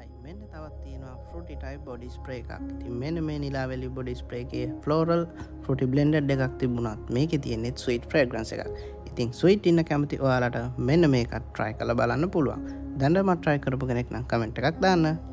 හයි මෙන්න තවත් තියෙනවා ෆෘටි ටයිප් බොඩි ස්ප්‍රේ එකක්. ඉතින් මෙන්න මේ නිලාවැලි බොඩි ස්ප්‍රේ එකේ ෆ්ලෝරල් ෆෘටි බ්ලෙන්ඩඩ් එකක් තිබුණත් මේකේ තියෙන්නේ ස්වීට් ෆ්‍රේග්‍රන්ස් එකක්. ඉතින් ස්වීට් ඉන්න කැමති ඔයාලට මෙන්න මේකත් try කරලා බලන්න පුළුවන්. දැනටමත් try කරපු කෙනෙක් නම් කමෙන්ට් එකක් දාන්න.